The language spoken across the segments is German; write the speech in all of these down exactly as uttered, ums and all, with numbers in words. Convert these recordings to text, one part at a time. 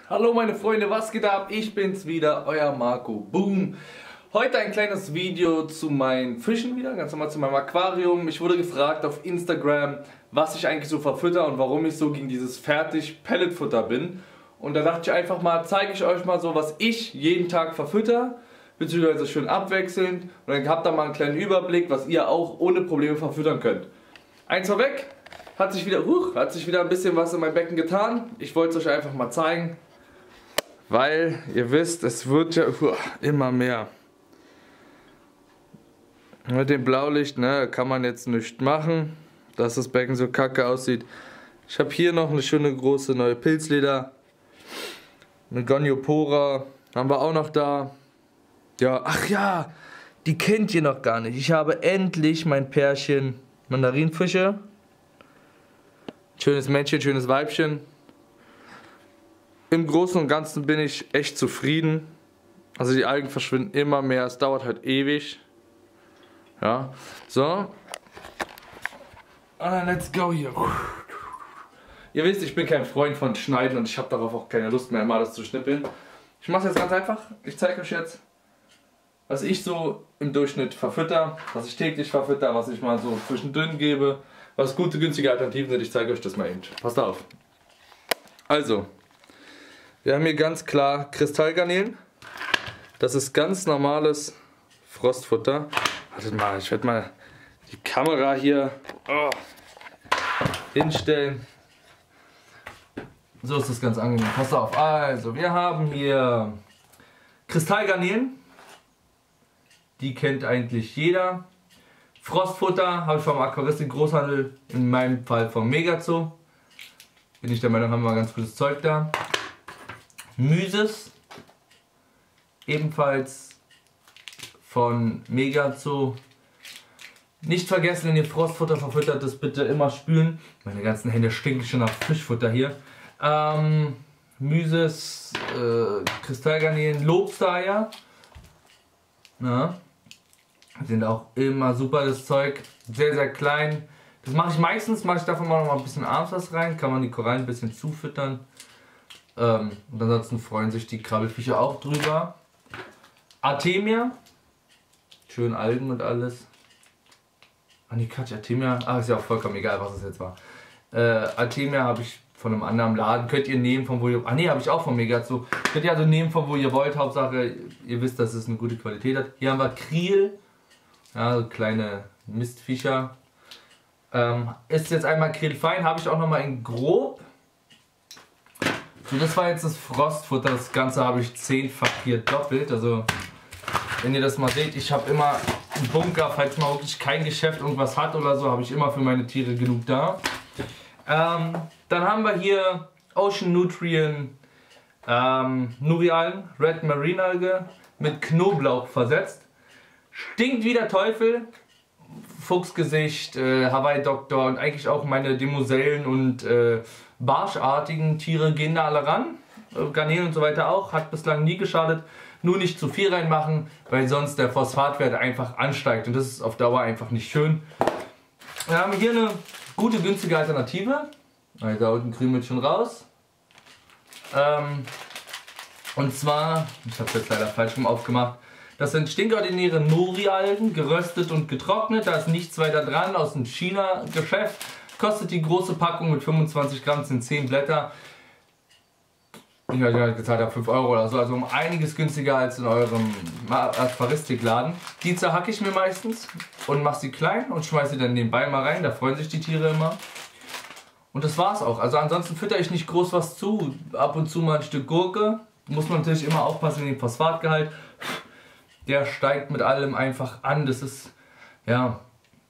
Hallo meine Freunde, was geht ab? Ich bin's wieder, euer Marco. Boom! Heute ein kleines Video zu meinen Fischen wieder, ganz normal zu meinem Aquarium. Ich wurde gefragt auf Instagram, was ich eigentlich so verfütter und warum ich so gegen dieses Fertig-Pelletfutter bin. Und da dachte ich einfach mal, zeige ich euch mal so, was ich jeden Tag verfütter, beziehungsweise schön abwechselnd. Und dann habt ihr mal einen kleinen Überblick, was ihr auch ohne Probleme verfüttern könnt. Eins vorweg, hat sich wieder, uh, hat sich wieder ein bisschen was in meinem Becken getan. Ich wollte es euch einfach mal zeigen, weil ihr wisst, es wird ja uh, immer mehr. Mit dem Blaulicht, ne, kann man jetzt nichts machen, dass das Becken so kacke aussieht. Ich habe hier noch eine schöne große neue Pilzleder. Eine Goniopora haben wir auch noch da. Ja, ach ja, die kennt ihr noch gar nicht. Ich habe endlich mein Pärchen Mandarinfische. Schönes Männchen, schönes Weibchen. Im Großen und Ganzen bin ich echt zufrieden. Also die Algen verschwinden immer mehr, es dauert halt ewig. Ja, so. Und dann let's go hier. Ihr wisst, ich bin kein Freund von Schneiden und ich habe darauf auch keine Lust mehr, mal das zu schnippeln. Ich mache es jetzt ganz einfach. Ich zeige euch jetzt, was ich so im Durchschnitt verfütter, was ich täglich verfütter, was ich mal so zwischendrin gebe, was gute, günstige Alternativen sind. Ich zeige euch das mal eben. Passt auf. Also, wir haben hier ganz klar Kristallgarnelen. Das ist ganz normales Frostfutter. Wartet mal, ich werde mal die Kamera hier oh, hinstellen. So ist das ganz angenehm. Pass auf. Also, wir haben hier Kristallgarnelen. Die kennt eigentlich jeder. Frostfutter habe ich vom Aquaristik Großhandel, in meinem Fall vom Megazoo. Bin ich der Meinung, haben wir ganz gutes Zeug da. Mysis, ebenfalls von Megazoo. Nicht vergessen, wenn ihr Frostfutter verfüttert, das bitte immer spülen. Meine ganzen Hände stinken schon nach Fischfutter hier. Ähm, Mysis, äh, Kristallgarnelen, Lobstereier. Na, sind auch immer super, das Zeug. Sehr, sehr klein. Das mache ich meistens, mache ich davon mal noch mal ein bisschen abends was rein. Kann man die Korallen ein bisschen zufüttern. Ähm, und ansonsten freuen sich die Krabbelfische auch drüber. Artemia. Schön Algen und alles. Ah nee, Quatsch, Artemia. Ah, ist ja auch vollkommen egal, was es jetzt war. Äh, Artemia habe ich von einem anderen Laden. Könnt ihr nehmen, von wo ihr... Ah nee, habe ich auch von Megazoo. Könnt ihr also nehmen, von wo ihr wollt. Hauptsache, ihr wisst, dass es eine gute Qualität hat. Hier haben wir Kriel. Ja, so kleine Mistviecher. Ähm, ist jetzt einmal Krilfein. Habe ich auch nochmal in grob. So, das war jetzt das Frostfutter. Das Ganze habe ich zehnfach hier doppelt. Also, wenn ihr das mal seht, ich habe immer einen Bunker, falls mal wirklich kein Geschäft irgendwas hat oder so, habe ich immer für meine Tiere genug da. Ähm, dann haben wir hier Ocean Nutrient ähm, Nurialgen, Red Marine Alge mit Knoblauch versetzt. Stinkt wie der Teufel. Fuchsgesicht, äh, Hawaii Doktor und eigentlich auch meine Demoisellen und äh, barschartigen Tiere gehen da alle ran. Äh, Garnelen und so weiter auch. Hat bislang nie geschadet. Nur nicht zu viel reinmachen, weil sonst der Phosphatwert einfach ansteigt und das ist auf Dauer einfach nicht schön. Wir haben hier eine gute, günstige Alternative. Also da unten krümelt schon raus. Ähm, und zwar, ich habe es jetzt leider falsch rum aufgemacht, das sind stinkordinäre Nori-Algen, geröstet und getrocknet. Da ist nichts weiter dran, aus dem China-Geschäft. Kostet die große Packung mit fünfundzwanzig Gramm, sind zehn Blätter. Ich habe gezahlt, habe fünf Euro oder so, also um einiges günstiger als in eurem Aquaristikladen. Die zerhacke ich mir meistens und mache sie klein und schmeiße sie dann nebenbei mal rein, da freuen sich die Tiere immer. Und das war's auch. Also ansonsten fütter ich nicht groß was zu, ab und zu mal ein Stück Gurke. Muss man natürlich immer aufpassen in den Phosphatgehalt. Der steigt mit allem einfach an, das ist, ja,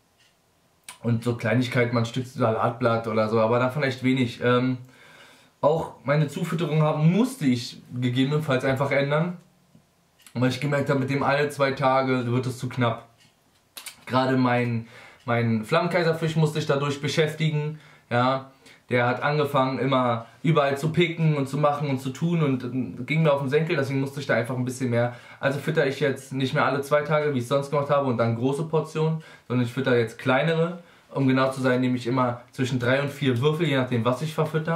und so Kleinigkeiten, mal ein Stück Salatblatt oder so, aber davon echt wenig. Ähm, Auch meine Zufütterung haben musste ich gegebenenfalls einfach ändern, weil ich gemerkt habe, mit dem alle zwei Tage wird es zu knapp. Gerade mein, mein Flammenkaiserfisch musste ich dadurch beschäftigen. Ja, der hat angefangen immer überall zu picken und zu machen und zu tun und ging mir auf den Senkel, deswegen musste ich da einfach ein bisschen mehr. Also fütter ich jetzt nicht mehr alle zwei Tage, wie ich es sonst gemacht habe und dann große Portionen, sondern ich fütter jetzt kleinere. Um genau zu sein, nehme ich immer zwischen drei und vier Würfel, je nachdem was ich verfütter.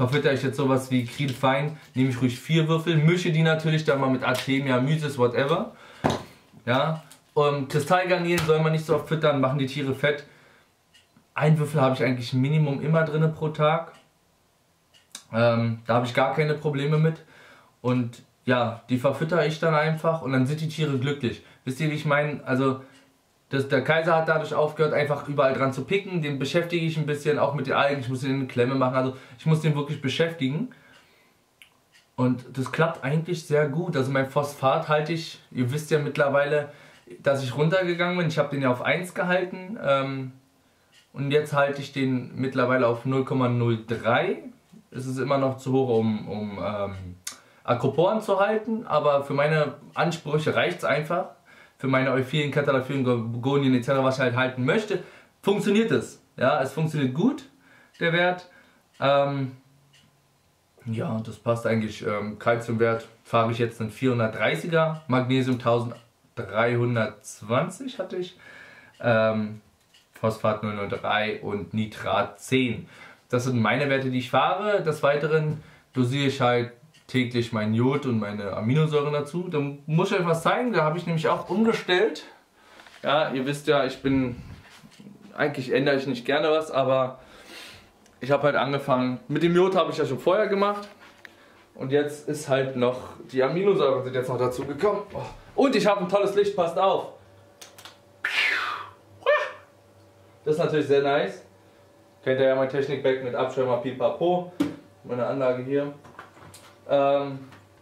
verfütter ich jetzt sowas wie Krilfein, nehme ich ruhig vier Würfel, mische die natürlich dann mal mit Artemia, Mysis, whatever. Ja, und Kristallgarnelen soll man nicht so oft füttern, machen die Tiere fett. Ein Würfel habe ich eigentlich Minimum immer drin pro Tag. Ähm, da habe ich gar keine Probleme mit. Und ja, die verfütter ich dann einfach und dann sind die Tiere glücklich. Wisst ihr, wie ich meine? Also, das, der Kaiser hat dadurch aufgehört, einfach überall dran zu picken. Den beschäftige ich ein bisschen, auch mit den Algen. Ich muss den eine Klemme machen. Also, ich muss den wirklich beschäftigen. Und das klappt eigentlich sehr gut. Also, mein Phosphat halte ich, ihr wisst ja mittlerweile, dass ich runtergegangen bin. Ich habe den ja auf eins gehalten. Ähm, und jetzt halte ich den mittlerweile auf null Komma null drei. Es ist immer noch zu hoch, um, um ähm, Acroporen zu halten, aber für meine Ansprüche reicht es einfach. Für meine Euphylien, Katalaphyren, Gorgonien et cetera, was ich halt halten möchte, funktioniert es. Ja, es funktioniert gut, der Wert. Ähm, ja, das passt eigentlich. Ähm, Calciumwert fahre ich jetzt einen vierhundertdreißiger, Magnesium dreizehnhundertzwanzig hatte ich, ähm, Phosphat null Komma null drei und Nitrat zehn. Das sind meine Werte, die ich fahre. Des Weiteren dosiere ich halt täglich mein Jod und meine Aminosäuren dazu. Da muss ich euch was zeigen, da habe ich nämlich auch umgestellt. Ja, ihr wisst ja, ich bin, eigentlich ändere ich nicht gerne was, aber ich habe halt angefangen, mit dem Jod habe ich ja schon vorher gemacht. Und jetzt ist halt noch, die Aminosäuren sind jetzt noch dazu gekommen. Und ich habe ein tolles Licht, passt auf. Das ist natürlich sehr nice. Kennt ihr ja mein Technik-Bag mit Abschirmer Pipapo. Meine Anlage hier. Ähm,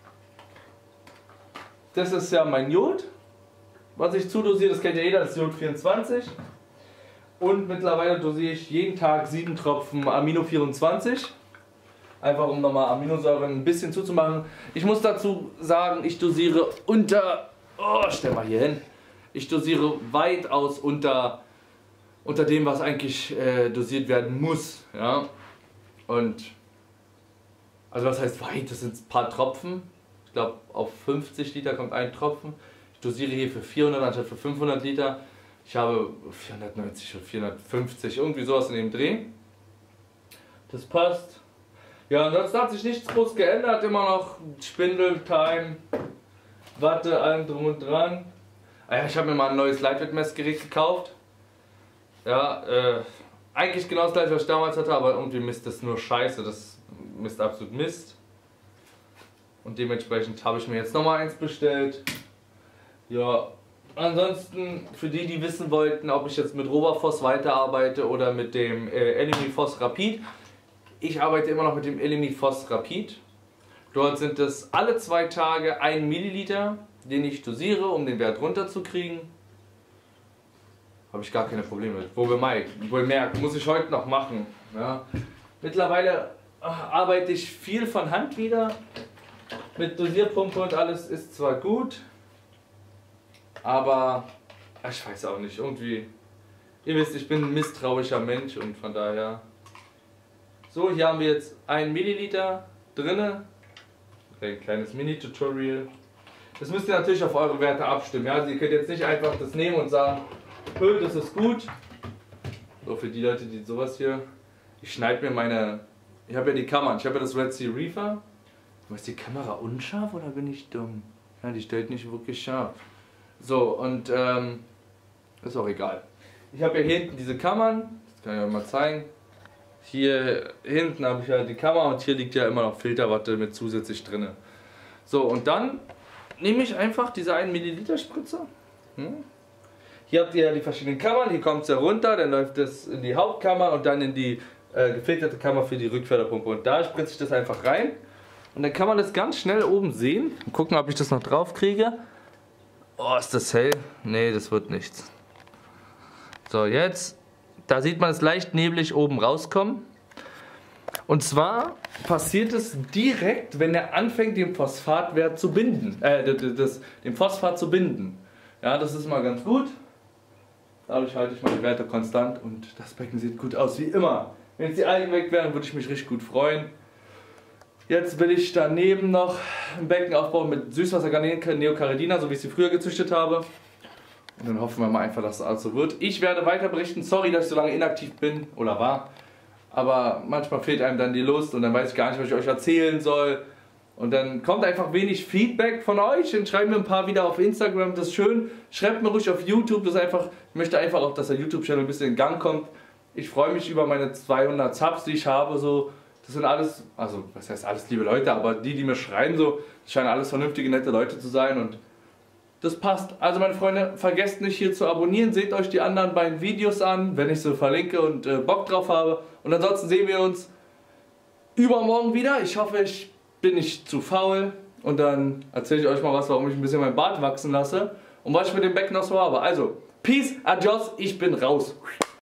das ist ja mein Jod, was ich zudosiere, das kennt ja jeder, das ist Jod vierundzwanzig. Und mittlerweile dosiere ich jeden Tag sieben Tropfen Amino vierundzwanzig. Einfach um nochmal Aminosäuren ein bisschen zuzumachen. Ich muss dazu sagen, ich dosiere unter, oh, stell mal hier hin, ich dosiere weitaus unter, unter dem, was eigentlich äh, dosiert werden muss. Ja? Und also was heißt weit? Das sind ein paar Tropfen. Ich glaube auf fünfzig Liter kommt ein Tropfen. Ich dosiere hier für vierhundert anstatt für fünfhundert Liter. Ich habe vierhundertneunzig oder vierhundertfünfzig, irgendwie sowas in dem Dreh. Das passt. Ja, ansonsten hat sich nichts groß geändert. Immer noch Spindel-Time, Watte, allem drum und dran. Ah ja, ich habe mir mal ein neues Leitwertmessgerät gekauft. Ja, äh, eigentlich genau das gleiche, was ich damals hatte, aber irgendwie misst das nur Scheiße. Das misst absolut Mist. Und dementsprechend habe ich mir jetzt nochmal eins bestellt. Ja, ansonsten für die, die wissen wollten, ob ich jetzt mit Robaphos weiterarbeite oder mit dem äh, Elimifos Rapid. Ich arbeite immer noch mit dem Elimifos Rapid. Dort sind es alle zwei Tage ein Milliliter, den ich dosiere, um den Wert runterzukriegen. Habe ich gar keine Probleme mit. Wo wir mal, wohl merken, muss ich heute noch machen. Ja. Mittlerweile arbeite ich viel von Hand wieder. Mit Dosierpumpe und alles ist zwar gut, aber ich weiß auch nicht, irgendwie, ihr wisst, ich bin ein misstrauischer Mensch und von daher. So, hier haben wir jetzt ein Milliliter drinne. Ein kleines Mini-Tutorial. Das müsst ihr natürlich auf eure Werte abstimmen. Ja? Also ihr könnt jetzt nicht einfach das nehmen und sagen, öh, das ist gut. So, für die Leute, die sowas hier. Ich schneide mir meine. Ich habe ja die Kammern. Ich habe ja das Red Sea Reefer. Ist die Kamera unscharf oder bin ich dumm? Ja, die stellt nicht wirklich scharf. So, und ähm, ist auch egal. Ich habe ja hier hinten diese Kammern. Das kann ich euch mal zeigen. Hier hinten habe ich ja die Kammer und hier liegt ja immer noch Filterwatte mit zusätzlich drin. So, und dann nehme ich einfach diese einen Milliliter Spritzer. Hm? Hier habt ihr ja die verschiedenen Kammern, hier kommt es ja runter, dann läuft es in die Hauptkammer und dann in die äh, gefilterte Kammer für die Rückförderpumpe. Und da spritze ich das einfach rein. Und dann kann man das ganz schnell oben sehen. Und gucken, ob ich das noch drauf kriege. Oh, ist das hell? Nee, das wird nichts. So, jetzt, da sieht man es leicht neblig oben rauskommen. Und zwar passiert es direkt, wenn er anfängt, den Phosphatwert zu binden. Äh, das, das, den Phosphat zu binden. Ja, das ist mal ganz gut. Dadurch halte ich meine Werte konstant und das Becken sieht gut aus, wie immer. Wenn jetzt die Algen weg wären, würde ich mich richtig gut freuen. Jetzt will ich daneben noch ein Becken aufbauen mit Süßwassergarnelen, Neocaridina, so wie ich sie früher gezüchtet habe. Und dann hoffen wir mal einfach, dass es alles so wird. Ich werde weiter berichten. Sorry, dass ich so lange inaktiv bin oder war. aber manchmal fehlt einem dann die Lust und dann weiß ich gar nicht, was ich euch erzählen soll. Und dann kommt einfach wenig Feedback von euch und schreibt mir ein paar wieder auf Instagram, das ist schön. Schreibt mir ruhig auf YouTube, das ist einfach, ich möchte einfach auch, dass der YouTube-Channel ein bisschen in Gang kommt. Ich freue mich über meine zweihundert Subs, die ich habe, so. Das sind alles, also was heißt alles liebe Leute, aber die, die mir schreiben, so, das scheinen alles vernünftige, nette Leute zu sein und das passt. Also meine Freunde, vergesst nicht hier zu abonnieren, seht euch die anderen beiden Videos an, wenn ich so verlinke und äh, Bock drauf habe. Und ansonsten sehen wir uns übermorgen wieder. Ich hoffe, ich bin nicht zu faul und dann erzähle ich euch mal was, warum ich ein bisschen mein Bart wachsen lasse und was ich mit dem Becken noch so habe. Also, Peace, adios, ich bin raus.